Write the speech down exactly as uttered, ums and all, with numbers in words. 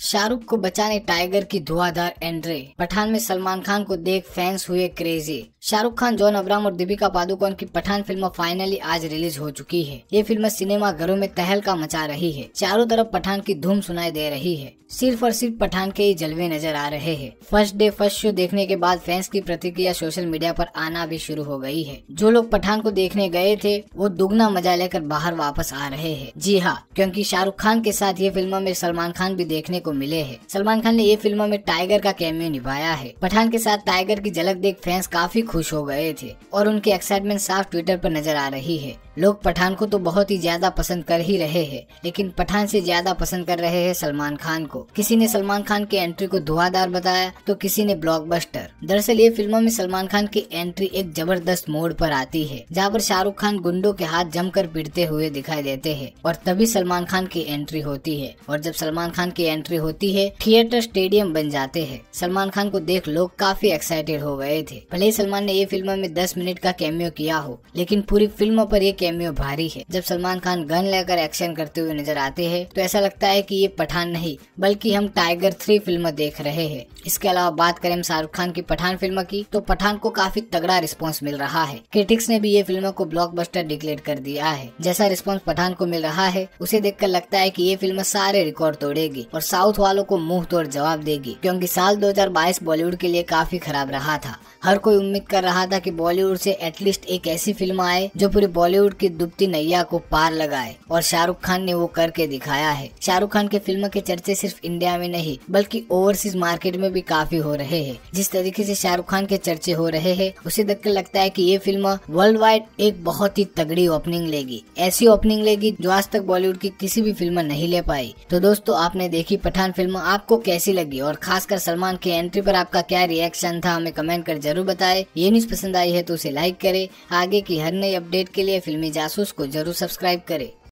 शाहरुख को बचाने टाइगर की धुआंधार एंट्री। पठान में सलमान खान को देख फैंस हुए क्रेजी। शाहरुख खान, जॉन अब्राहम और दीपिका पादुकोण की पठान फिल्म फाइनली आज रिलीज हो चुकी है। ये फिल्म सिनेमा घरों में तहलका मचा रही है। चारों तरफ पठान की धूम सुनाई दे रही है। सिर्फ और सिर्फ पठान के ही जलवे नजर आ रहे हैं। फर्स्ट डे फर्स्ट शो देखने के बाद फैंस की प्रतिक्रिया सोशल मीडिया पर आना भी शुरू हो गई है। जो लोग पठान को देखने गए थे वो दुगना मजा लेकर बाहर वापस आ रहे हैं। जी हाँ, क्योंकि शाहरुख खान के साथ ये फिल्म में सलमान खान भी देखने को मिले हैं। सलमान खान ने ये फिल्म में टाइगर का कैमियो निभाया है। पठान के साथ टाइगर की झलक देख फैंस काफी खुश हो गए थे और उनकी एक्साइटमेंट साफ ट्विटर पर नजर आ रही है। लोग पठान को तो बहुत ही ज्यादा पसंद कर ही रहे हैं, लेकिन पठान से ज्यादा पसंद कर रहे हैं सलमान खान को। किसी ने सलमान खान की एंट्री को धुआंधार बताया तो किसी ने ब्लॉकबस्टर। दरअसल ये फिल्म में सलमान खान की एंट्री एक जबरदस्त मोड़ पर आती है, जहां पर शाहरुख खान गुंडों के हाथ जमकर पीटते हुए दिखाई देते हैं और तभी सलमान खान की एंट्री होती है। और जब सलमान खान की एंट्री होती है, थिएटर स्टेडियम बन जाते हैं। सलमान खान को देख लोग काफी एक्साइटेड हो गए थे। भले ही सलमान ने ये फिल्म में दस मिनट का कैमियो किया हो, लेकिन पूरी फिल्म पर ये कैमियो भारी है। जब सलमान खान गन लेकर एक्शन करते हुए नजर आते हैं तो ऐसा लगता है कि ये पठान नहीं बल्कि हम टाइगर थ्री फिल्म देख रहे हैं। इसके अलावा बात करें शाहरुख खान की पठान फिल्म की, तो पठान को काफी तगड़ा रिस्पांस मिल रहा है। क्रिटिक्स ने भी ये फिल्म को ब्लॉकबस्टर डिक्लेयर कर दिया है। जैसा रिस्पांस पठान को मिल रहा है, उसे देखकर लगता है कि ये फिल्म सारे रिकॉर्ड तोड़ेगी और साउथ वालों को मुंह तोड़ जवाब देगी, क्योंकि साल दो हज़ार बाईस बॉलीवुड के लिए काफी खराब रहा था। हर कोई उम्मीद कर रहा था कि बॉलीवुड से एटलीस्ट एक ऐसी फिल्म आए जो पूरी बॉलीवुड की डूबती नैया को पार लगाए, और शाहरुख खान ने वो करके दिखाया है। शाहरुख खान के फिल्म के चर्चे सिर्फ इंडिया में नहीं बल्कि ओवरसीज मार्केट में भी काफी हो रहे हैं। जिस तरीके से शाहरुख खान के चर्चे हो रहे हैं, उसे देखकर लगता है कि ये फिल्म वर्ल्ड वाइड एक बहुत ही तगड़ी ओपनिंग लेगी। ऐसी ओपनिंग लेगी जो आज तक बॉलीवुड की किसी भी फिल्म नहीं ले पाई। तो दोस्तों, आपने देखी पठान फिल्म, आपको कैसी लगी और खासकर सलमान की एंट्री पर आपका क्या रिएक्शन था, हमें कमेंट कर जरूर बताएं। ये न्यूज पसंद आई है तो उसे लाइक करें। आगे की हर नई अपडेट के लिए फिल्मी जासूस को जरूर सब्सक्राइब करें।